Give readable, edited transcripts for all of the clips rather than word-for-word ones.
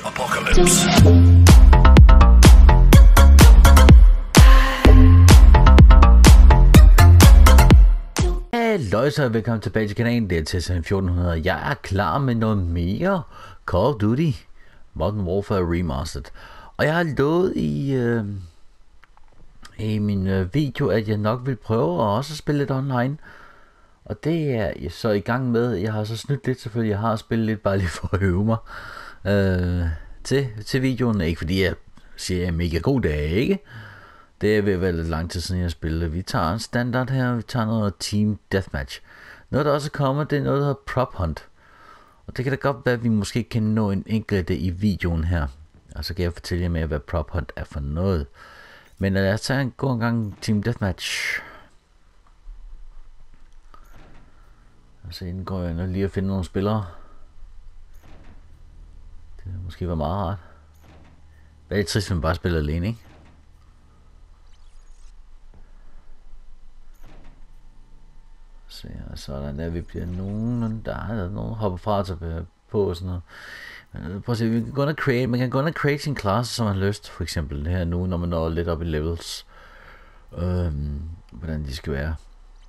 Apocalypse. Halløjsa, velkommen tilbage til kanalen. Det er til 1400. Jeg er klar med noget mere Call of Duty Modern Warfare Remastered. Og jeg har lovet i min video, at jeg nok vil prøve at også spille lidt online. Og det er jeg så i gang med. Jeg har så snydt lidt selvfølgelig. Jeg har spillet lidt bare lige for at øve mig til videoen. Ikke fordi jeg siger, at jeg er mega god, det er jeg ikke. Det er ved at være lidt lang tid siden jeg spillede. Vi tager en standard her. Vi tager noget Team Deathmatch. Noget der også kommer, det er noget der hedder Prop Hunt. Og det kan da godt være, at vi måske kan nå en enkelt af det i videoen her. Og så kan jeg fortælle jer mere, hvad Prop Hunt er for noget. Men lad os tage en god gang Team Deathmatch. Så inden går jeg nu lige at finde nogle spillere. Det vil måske være meget rart. Det er lidt trist, hvis man bare spiller alene, ikke? Så ja, sådan der, vi bliver nogen, der er nogen hopper fra og tilbage på og sådan noget. Men prøv at se, vi kan gå ind og create, man kan gå ind og create sin klasse, som man har lyst. For eksempel her nu, når man når lidt op i levels. Hvordan de skal være.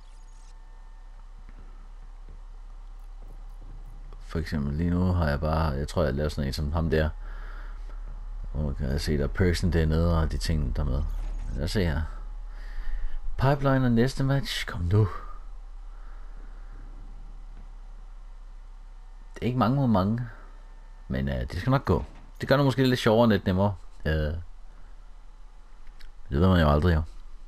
For eksempel lige nu har jeg bare, jeg tror jeg laver sådan en som ham der. Og man kan se, der er person dernede og de ting der med. Lad os se her. Pipeline og næste match, kom nu. Det er ikke mange mod mange. Men det skal nok gå. Det gør det måske lidt sjovere og lidt nemmere. Det ved man jo aldrig jo.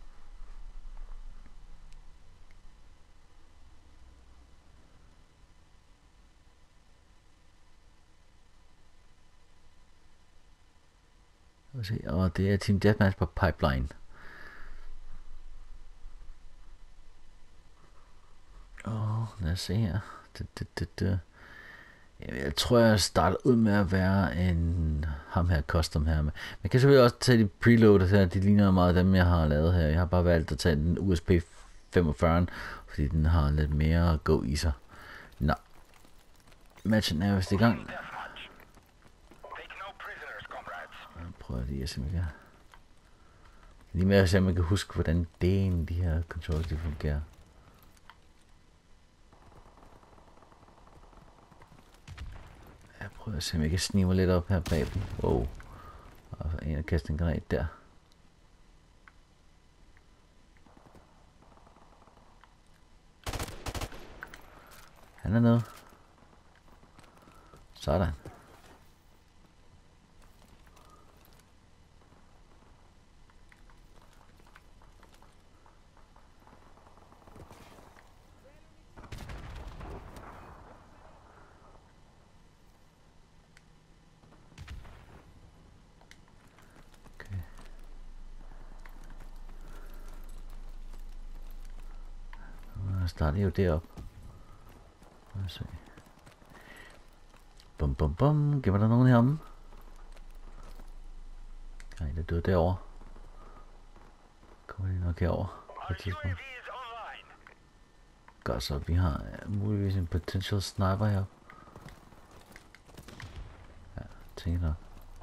Og det er Team Deathmatch på Pipeline. Lad os se her. Jeg tror jeg starter ud med at være en ham her custom her. Man kan selvfølgelig også tage de preloaders her. De ligner meget dem jeg har lavet her. Jeg har bare valgt at tage den USB 45, fordi den har lidt mere at gå i sig. Nå. Matchen er vist i gang. Jeg prøver lige at se om jeg kan. Lige med at se om jeg kan huske hvordan de her controllers de fungerer. Jeg prøver at se om jeg kan snige mig lidt op her bag dem. Wow. Og så en at kaste en granat der. Han er nede. Sådan. Starter jo derop. Lad os se. Bum bum bum. Giver der nogen heromme? Nej, det er død derovre. Kommer lige nok herover. Godt så, vi har muligvis en potential sniper her. Ja, tænker nok.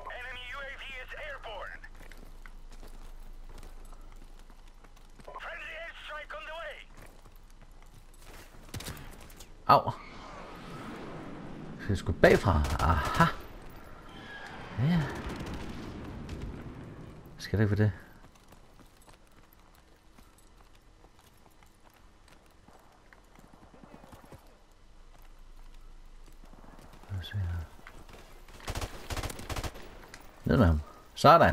Au. Skal jeg sgu bagfra? Aha. Ja. Skal det ikke for det? Lad os se her. Ned med ham. Sådan.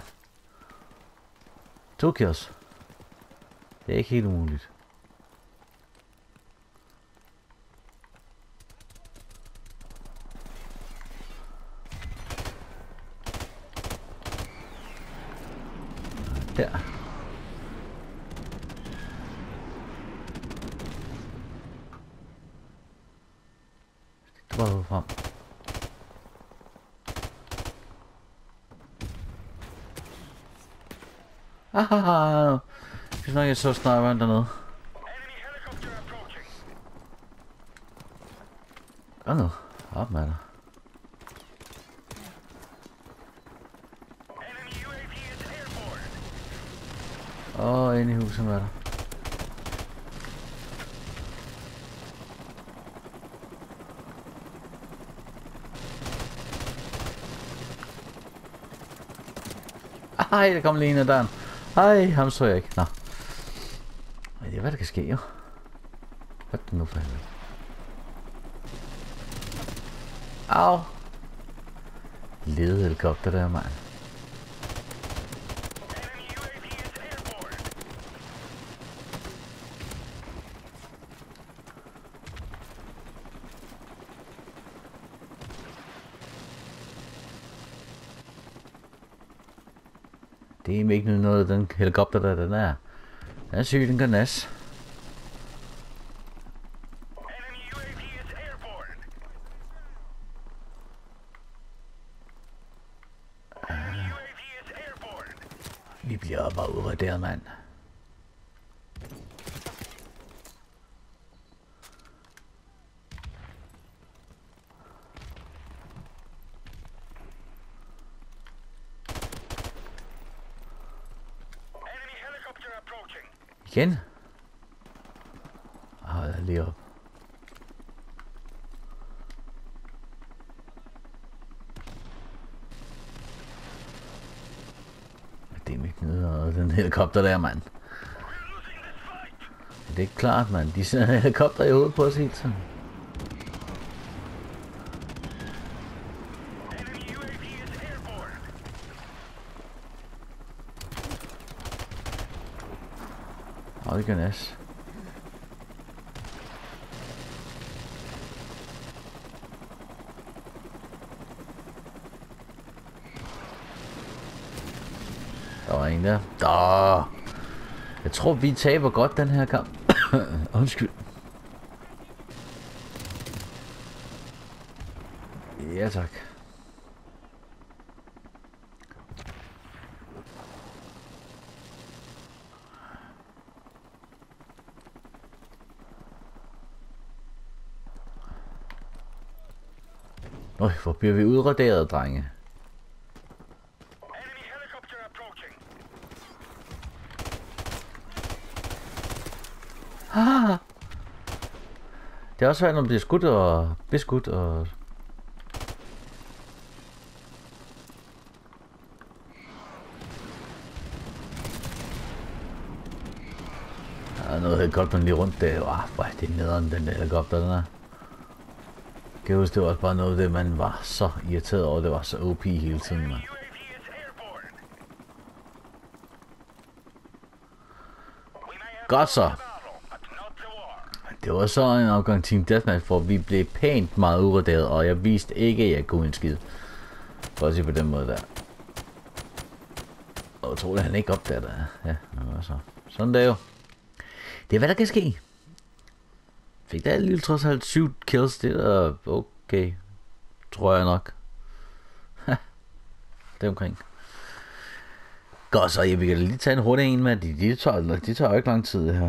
2 kills. Det er ikke helt umuligt. Der. Stik bare frem. Hahaha. Jeg snakker så snart dernede. Hvad nu? Op med dig. Inde i huset var der. Ej, der kom lige en af døren. Ej, ham så jeg ikke. Nå. Det er hvad der kan ske jo. Hvad er det nu for helvede? Au. Lede helikopter der, mand. Det er ikke noget, den helikopter der, den er. Den er syg, den kan nas. Vi bliver bare udraderet, mand. Igen? Hold lige op. Det er ikke noget, den helikopter der, mand. Det er ikke klart, mand. De sender helikopter i hovedet på os hele tiden. Det kan næs. Der var en der. Jeg tror vi taber godt den her kamp. Undskyld. Ja tak. Hvor bliver vi udraderet, drenge? Ah. Det er også svært, når man bliver skudt og beskudt og... Der er noget helikopter lige rundt der. Det er nederen, den der helikopter, den er. Jeg huske, det var også bare noget af det, man var så irriteret over. Det var så OP hele tiden, man. Godt så. Det var så en afgang Team Deathmatch, hvor vi blev pænt meget uraderet, og jeg viste ikke, at jeg kunne en skid. For at sige på den måde der. Og jeg troede, han ikke opdager det. Ja, så. Sådan der jo. Det er hvad der kan ske. Fik der alligevel trods alt 7 kills, det er okay. Tror jeg nok. Det er omkring. Godt så, vi kan lige tage en hurtig en med. De tager jo ikke lang tid det her.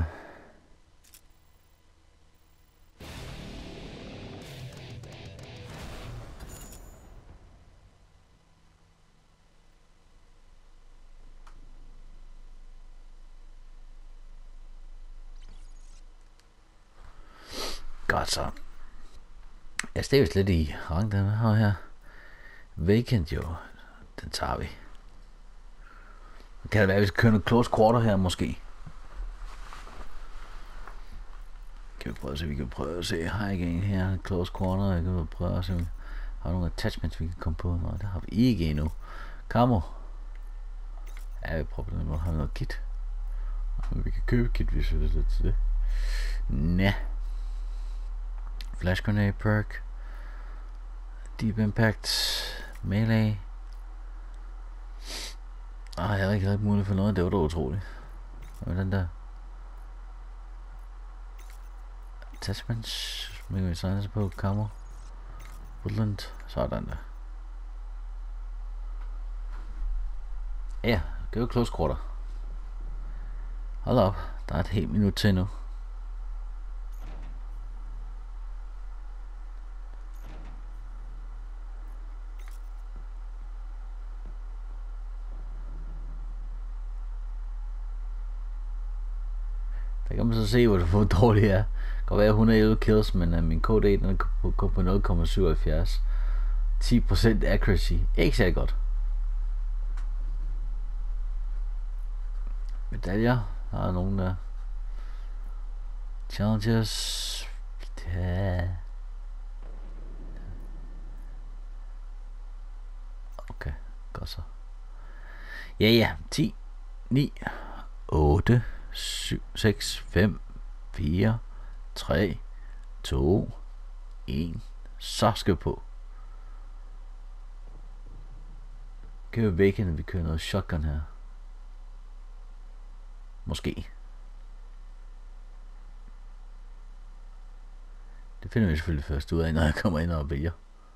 Godt så. Jeg står lidt i rang, den her. Vacant jo. Den tager vi. Kan det være, at vi skal køre noget close quarter her måske? Kan vi prøve at se, vi kan prøve at se. Har ikke en her, close quarter. Jeg kan prøve at se, vi har nogle attachments, vi kan komme på. Nej, det har vi ikke endnu. Camo. Ja, vi prøver at have noget kit. Vi kan købe kit, hvis vi vil til det. Næh. Flash grenade perk. Deep impact. Melee. Jeg havde ikke rigtig mulighed for noget. Det var da utroligt. Hvad er den der? Attachments. Vi kan signe sig på. Camo. Woodland. Sådan der. Ja, det er jo close quarter. Hold op. Der er et helt minut til nu. Der kan man så se, hvor dårlig er. Det kan være 111 kills, men min KD den går på 0,77. 10% accuracy. Ikke særlig godt. Medaljer. Der er nogen der. Challenges. Ja. Okay, godt så. Ja. 10, 9, 8, 7, 6, 5, 4, 3, 2, 1. Så skal vi på. Kører vækken, vi kører noget shotgun her. Måske. Det finder vi selvfølgelig først ud af, når jeg kommer ind og vælger.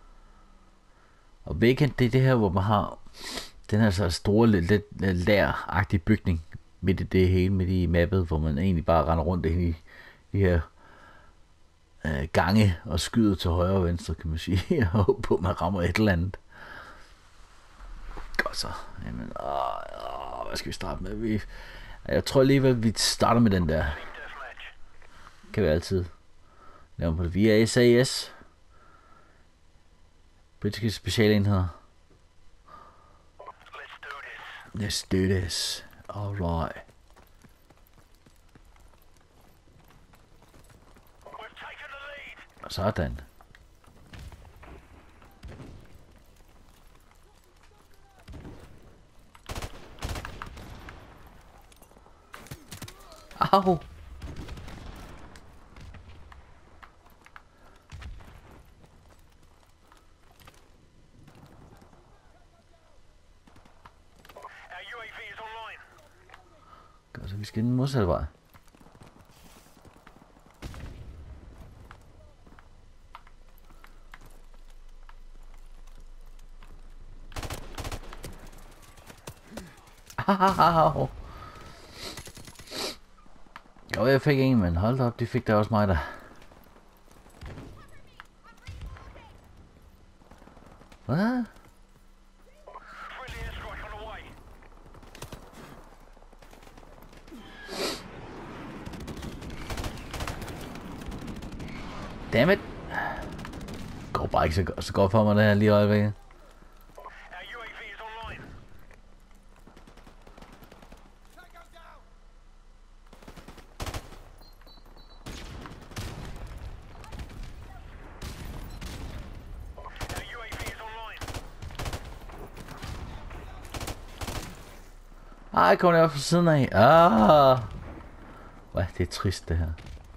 Og vacant, det er det her, hvor man har den her så store, lidt lær-agtige bygning midt i det hele, midt i mappet, hvor man egentlig bare render rundt ind i de her gange og skyder til højre og venstre, kan man sige, og håber på, at man rammer et eller andet. Godt så. Jamen, hvad skal vi starte med? Jeg tror alligevel, at vi starter med den der. Kan vi altid lave på det. Vi er SAS. Britiske specialenheder. Let's do this. Alright. Sådan. Au. Godt, så vi skal den modsatte vej. Au. Jo, jeg fik en, men hold op, de fik der også mig der. Hvad? Dammit. Går bare ikke så godt for mig det her lige i øjeblikket. Ej, kommer jeg op fra siden af. Hvad, det er trist det her.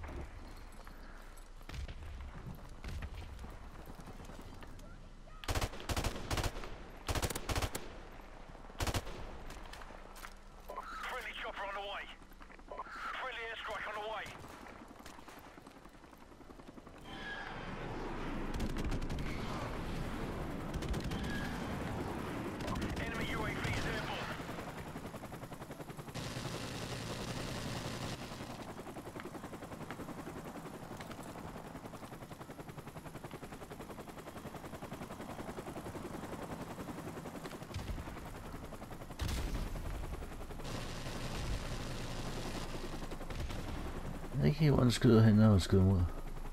Jeg ved ikke helt, hvor den skyder hen, når den skyder mod.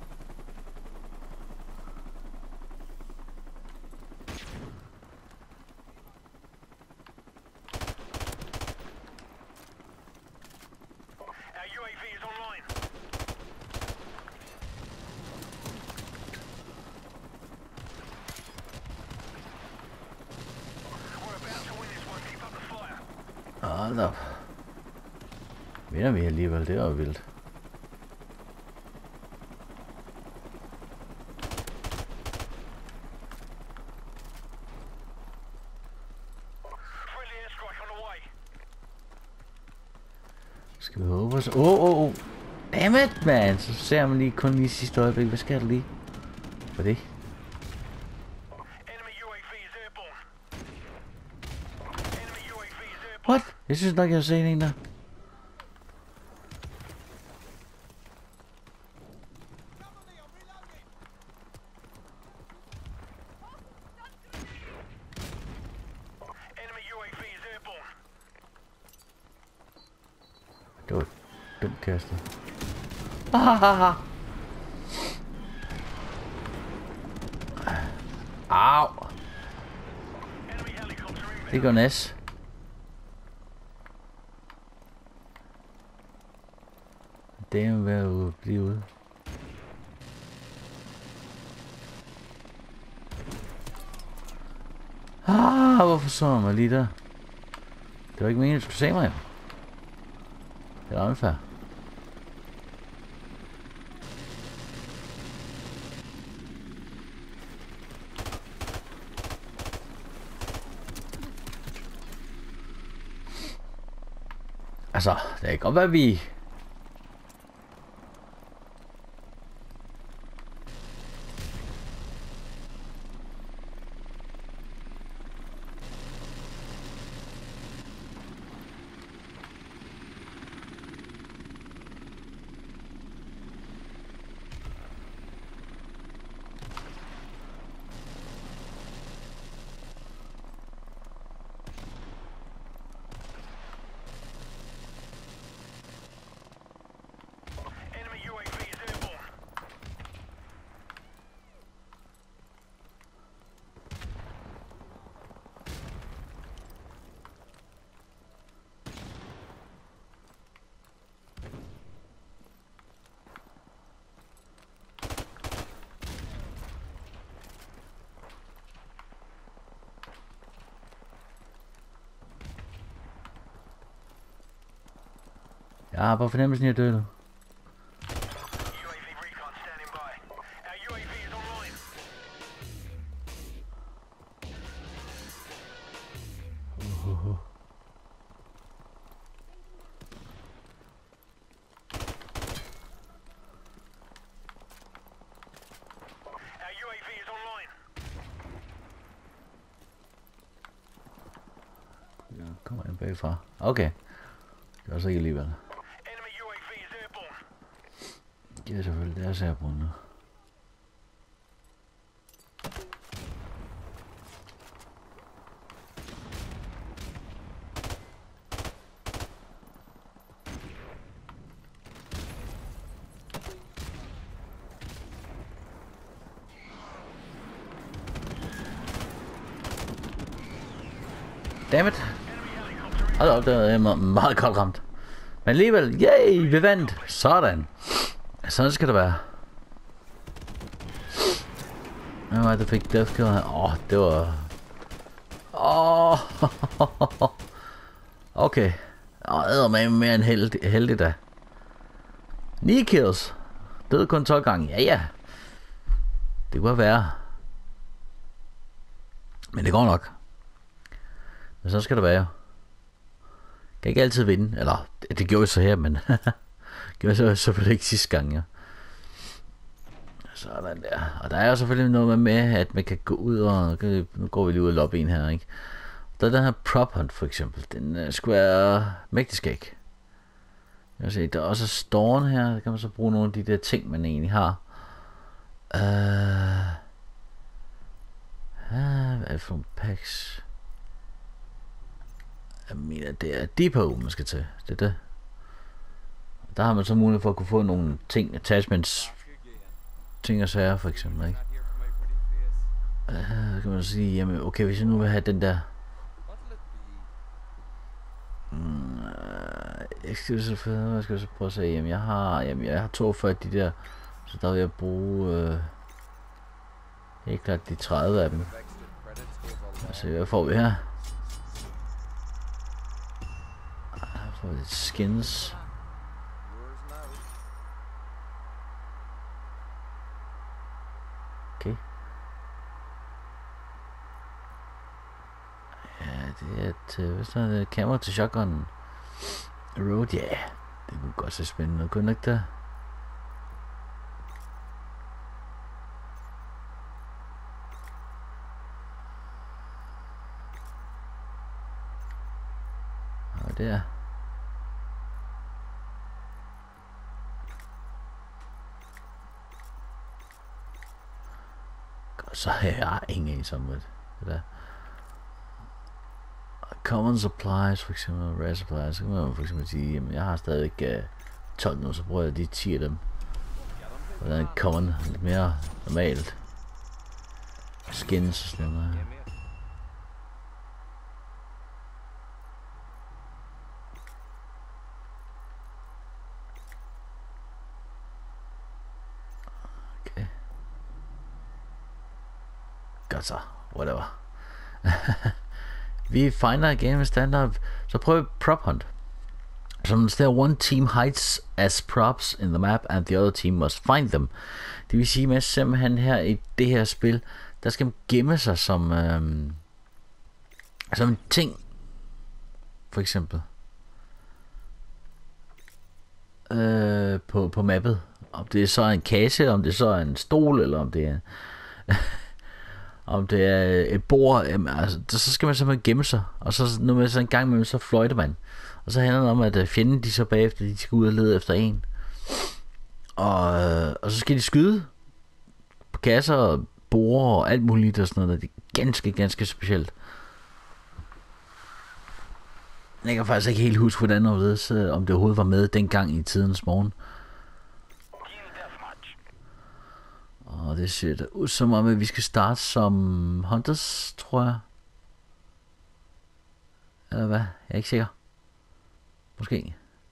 Hold op. Vinder vi alligevel, det var vildt. Skal vi håbe os? Dammit, man! Så ser man lige kun lige sidste øjeblik. Hvad sker der lige? Hvad er det? What? Jeg synes nok, jeg har set en der. dumt kastet. Au! Det går næs. Det er jo ved at blive ude. Hvorfor så jeg mig lige der? Det var ikke meningen, at du skulle se mig. Det er unfair. Altså, det kan godt være, vi... Jeg har bare fornemmelsen, at jeg dør nu. Jeg kommer ind bagfra. Okay. Det var så ikke alligevel. Ja, selvfølgelig. Det er så her på nu. Dammit. Hold op, det er meget godt ramt. Men alligevel, yay, vi vandt. Sådan. Sådan skal det være. Hvem var det, der fik death kill her? Det var... Okay. Eddermame mere end heldig da. 9 kills. Døde kun 12 gange. Ja. Det kunne være. Men det går nok. Men så skal det være. Kan ikke altid vinde. Eller, det gjorde jeg så her, men... gjorde jeg så selvfølgelig ikke sidste gang, ja. Sådan der. Og der er jo selvfølgelig noget med, at man kan gå ud og... Nu går vi lige ud af lobbyen her, ikke? Der er den her prop hunt, for eksempel. Den skulle være mægtig skæg. Jeg kan se, der er også Storm her. Der kan man så bruge nogle af de der ting, man egentlig har. Hvad er det for nogle packs? Jeg mener, det er depot, man skal til. Det er det. Der har man så mulighed for at kunne få nogle ting, attachments, ting og sager, for eksempel, ikke? Kan man sige, jamen, okay, hvis jeg nu vil have den der... Jeg skal så prøve at se, jamen, jeg har 42 de der, så der vil jeg bruge... helt klart de 30 af dem. Lad os se, hvad får vi her? Her får vi lidt skins. Okay. Ja, det er et... Hvad er det? Kamera til shotgun. Road, ja. Yeah. Det kunne godt se spændende ud, kunne ikke det? Og der. Godt, så har jeg ingen som det der. Common supplies, for eksempel rare supplies, så kan man for eksempel sige, jamen jeg har stadig 12 nu, så bruger jeg de 10 af dem. Hvordan kommer lidt mere normalt. Skins og sådan noget. Okay. Godt så. Whatever. Vi finder igen med standard. Så prøver vi prop hunt. So there one team hides as props in the map, and the other team must find them. Det vil sige, at simpelthen her i det her spil, der skal man gemme sig som en ting. For eksempel. På mappet. Om det er så en kasse, om det så er en stol, eller om det er om det er et bord, altså, så skal man simpelthen gemme sig. Og så når man så en gang med, så fløjter man. Og så handler det om, at fjenden de så bagefter, de skal ud og lede efter en. Og så skal de skyde på kasser og borde og alt muligt og sådan noget. Det er ganske specielt. Jeg kan faktisk ikke helt huske, hvordan om det overhovedet var med dengang i tidens morgen. Og det ser da ud som om, at vi skal starte som hunters, tror jeg. Eller hvad? Jeg er ikke sikker. Måske.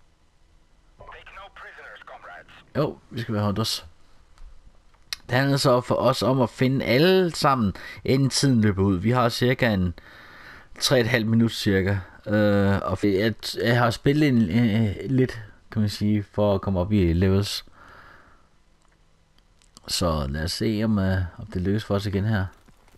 Jo, vi skal være hunters. Det handler så for os om at finde alle sammen, inden tiden løber ud. Vi har cirka en 3,5 minut cirka. Og jeg har spillet lidt, kan man sige, for at komme op i levels. Så lad os se, om det lykkes for os igen her.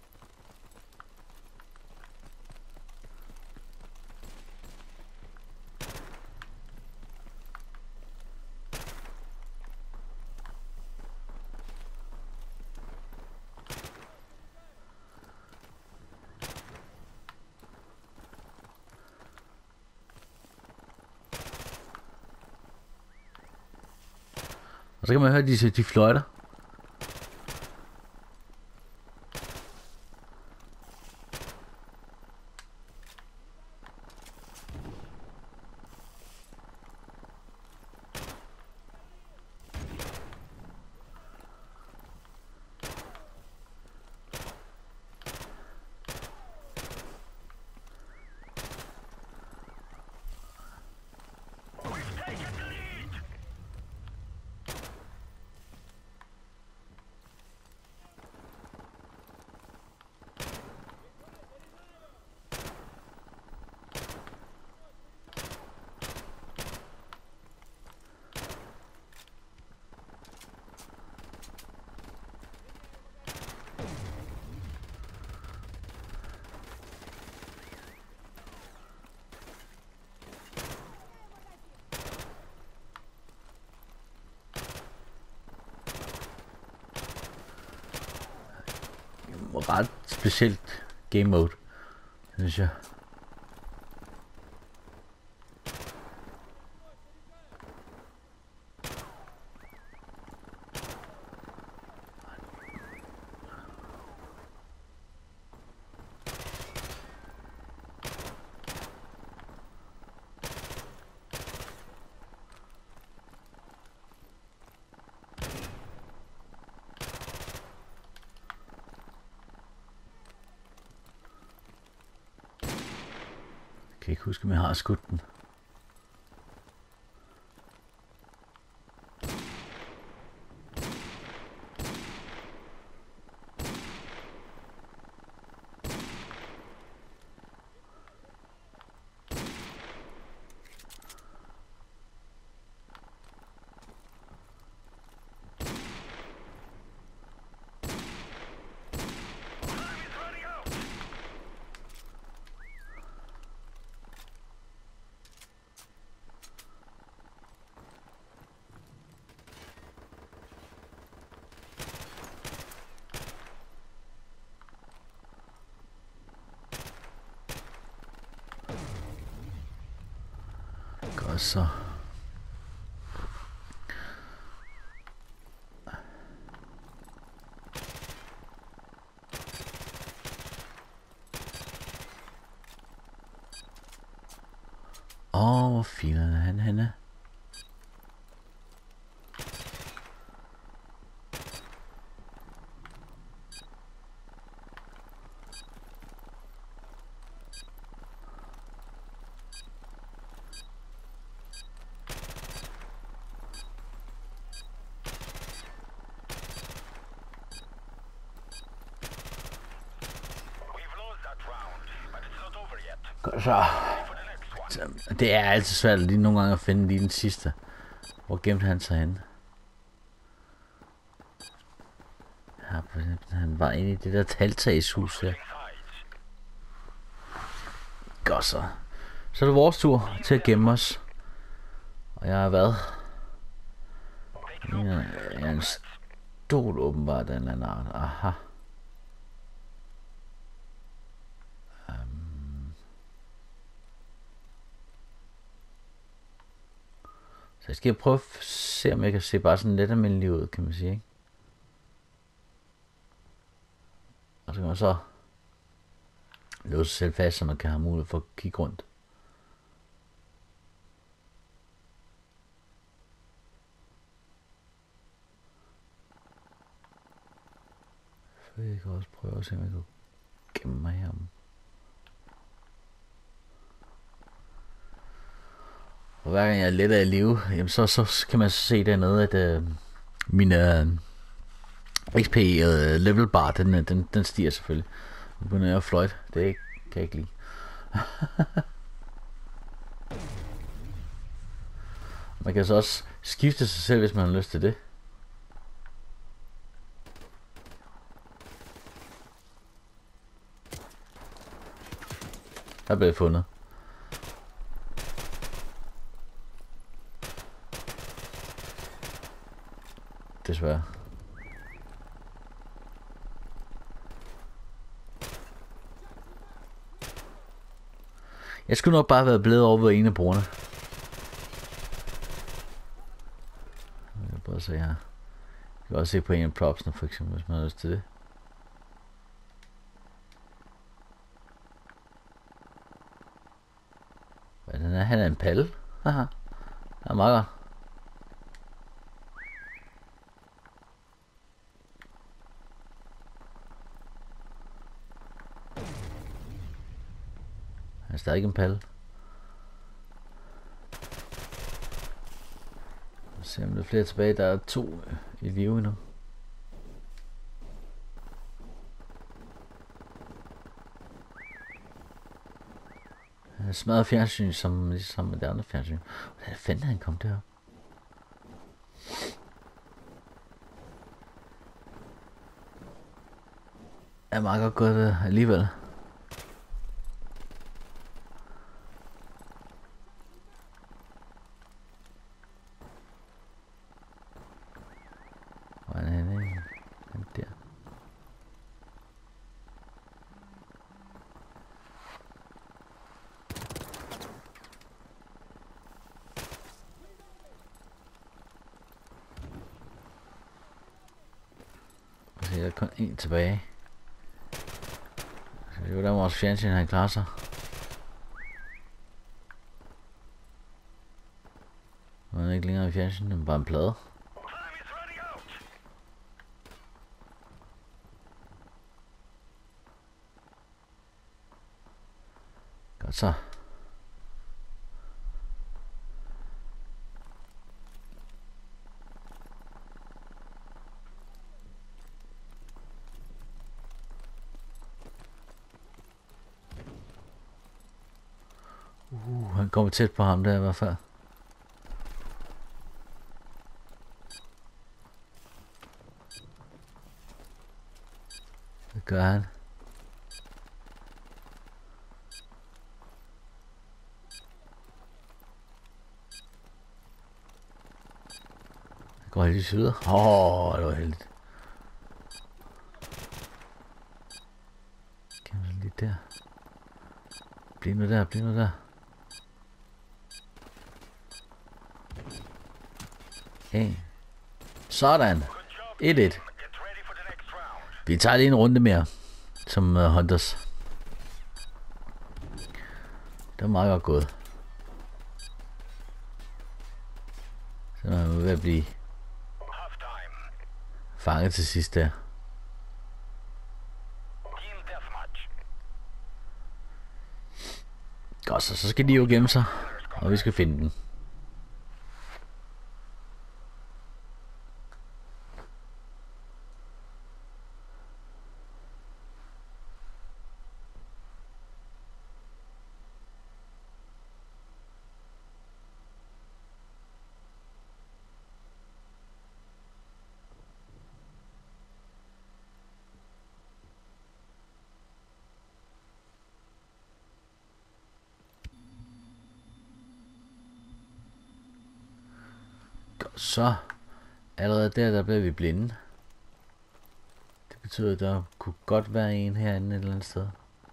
Og så kan man høre, de fløjter. Ret specielt game mode, synes jeg. Jeg kan ikke huske, om jeg har skudt den. Godt så. Hvor filen er han henne? Så det er altid svært lige nogle gange at finde lige den sidste. Hvor gemte han sig henne? Ja, han var inde i det der taltagshus her. Godt så. Så er det vores tur til at gemme os. Og jeg har været en stol åbenbart af en eller anden art. Aha. Så jeg skal prøve at se, om jeg kan se bare sådan lidt almindelig ud, kan man sige, ikke? Og så kan man så låse sig selv fast, så man kan have mulighed for at kigge rundt. Så jeg kan også prøve at se, om jeg kan gemme mig herom. Og hver gang jeg er let af live, jamen så kan man så se dernede, at min XP level bar, den stiger selvfølgelig. Nu begynder jeg at fløjte. Det kan jeg ikke lide. Man kan så også skifte sig selv, hvis man har lyst til det. Der blev jeg fundet. Desværre. Jeg skulle nok bare være blevet over ved en af brugerne. Jeg kan bare se her. Jeg kan også se på en af propsene, for eksempel, hvis man har lyst til det. Hvad den er? Han er en palle. Haha. Det er meget godt. Han er stadig en palle. Se om der er flere tilbage. Der er 2 i live nu. Han smadret fjernsyn som med det andre fjernsyn. Hvordan fanden han kom derop? Er meget godt gået alligevel. Hvor er han henne? Han der. Der er kun en tilbage. Så det er jo der vores fjernsyn, han klarer sig. Nu er han ikke længere i fjernsyn, men bare en plade. Godt så. Han kommer tæt på ham der i hvert fald. Hvad gør han? Han går heldigvis videre. Det var heldigt. Kan man lige der? Bliv nu der, bliv nu der. Okay. Sådan. 1-1. Vi tager lige en runde mere. Som Hunters. Det var meget godt gået. Så er man ved at blive fanget til sidst der. Godt, så skal de jo gemme sig. Og vi skal finde den. Så allerede der blev vi blinde. Det betyder, at der kunne godt være en herinde et eller andet sted.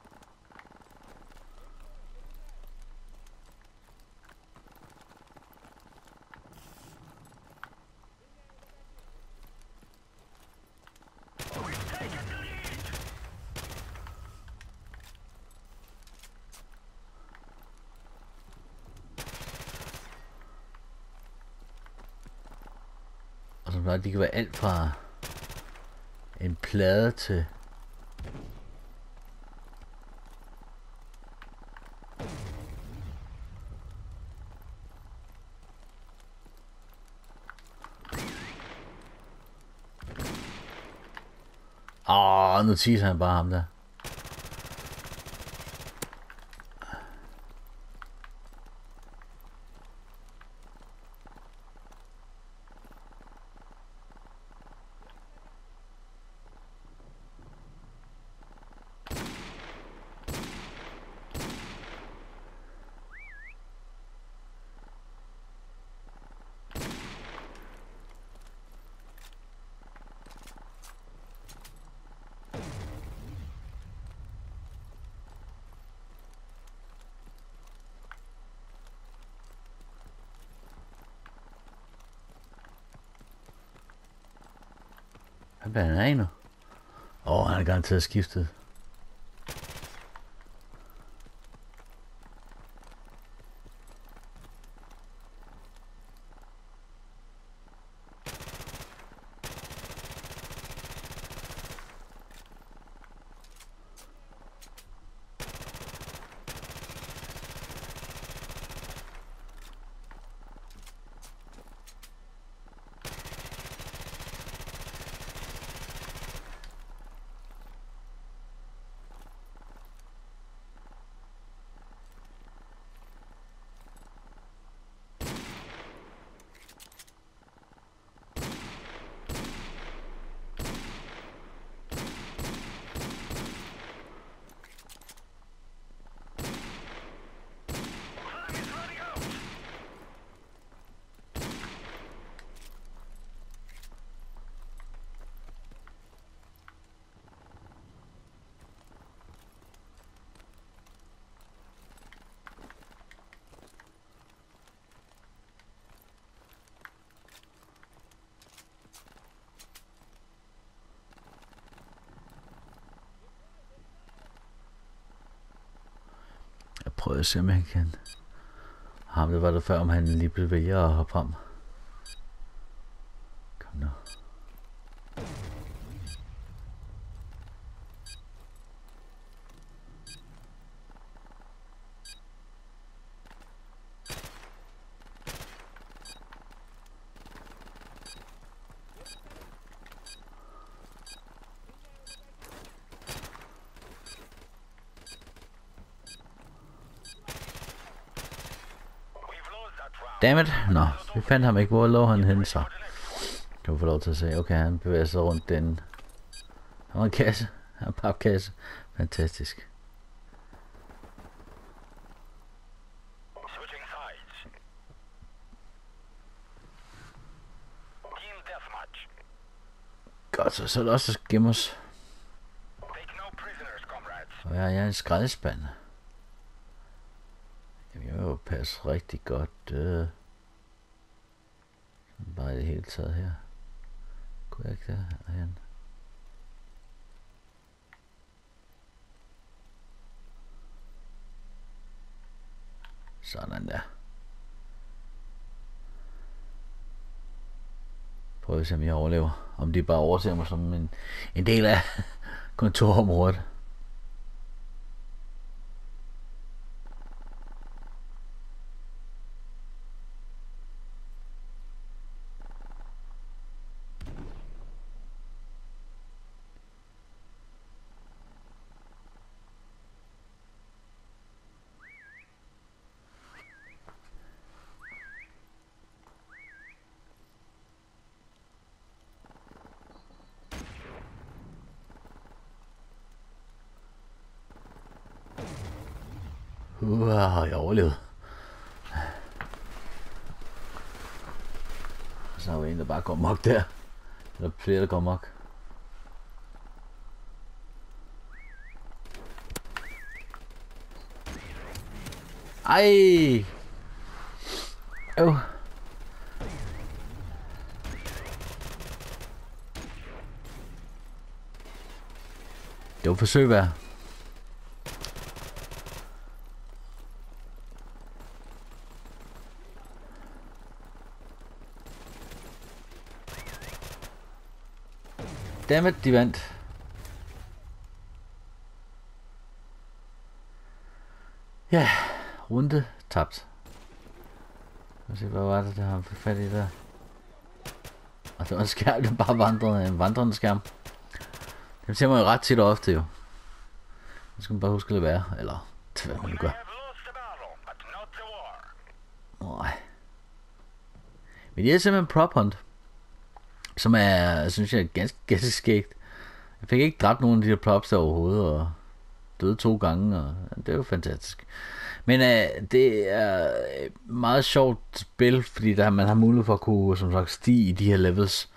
Og som sagt, det kan være alt fra en plade til nu teaser han bare ham der. Hvad er han nu? Han er garanteret skiftet. Prøv at se, om han kan. Ham, det var der før, om han lige blev vælger at hoppe frem. Kom nu. Dammit. Nå, vi fandt ham ikke. Hvor lå han henne så? Kan vi få lov til at se. Okay, han bevæger sig rundt den. Han var en kasse. Han var en papkasse. Fantastisk. Godt, så er det også, der skal gemme os. Og jeg er en skraldespand. Jamen, jeg vil jo passe rigtig godt. Bare i det hele taget her. Kunne jeg ikke derhen? Sådan der. Prøv at se, om jeg overlever. Om de bare overser mig som en del af kontorområdet. Jeg overlevede. Så har vi en, der bare går mok der. Eller flere, der går mok. Ej! Det var forsøg værd. Dammit, de vandt. Ja, runde tabt. Lad os se, hvad var det, der har fået fat i der? Og det var en skærm, der bare vandrede, en vandrende skærm. Det ser man jo ret tit og ofte jo. Nu skal man bare huske at lade være, eller til hvad man nu gør. Nej. Men det er simpelthen prop hunt, som er, synes jeg, ganske skægt. Jeg fik ikke dræbt nogen af de der props der overhovedet, og døde 2 gange, og det er jo fantastisk. Men det er et meget sjovt spil, fordi man har mulighed for at kunne, som sagt, stige i de her levels.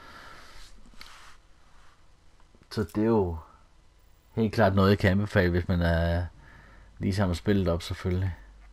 Så det er jo helt klart noget, jeg kan anbefale, hvis man er lige sammen spillet op, selvfølgelig.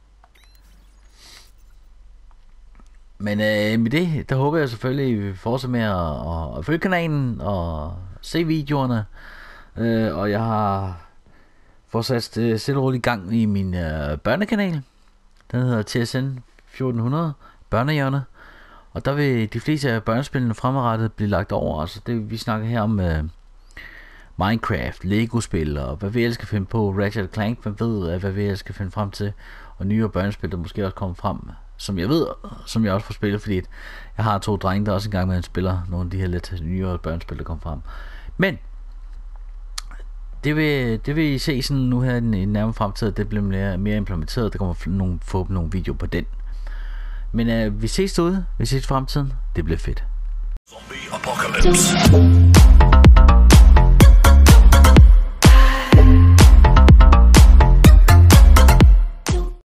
Men med det, der håber jeg selvfølgelig, at vi fortsætter med at følge kanalen og se videoerne. Og jeg har fortsat stille og roligt i gang i min børnekanal. Den hedder TSN 1400 Børnehjørnet. Og der vil de fleste af børnespillene fremadrettet blive lagt over. Altså det, vi snakker her om Minecraft, Lego-spil og hvad vi ellers skal finde på. Ratchet & Clank, man ved hvad vi ellers skal finde frem til. Og nyere børnespil, der måske også kommer frem, som jeg ved, som jeg også får spillet, fordi jeg har 2 drenge, der også engang med en spiller nogle af de her lidt nyere børnespil, der kommer frem. Men det vil I se sådan nu her i nærmere fremtid, at det bliver mere implementeret. Der kommer få nogle videoer på den. Men vi ses derude, vi ses i fremtiden. Det bliver fedt. Zombie Apocalypse.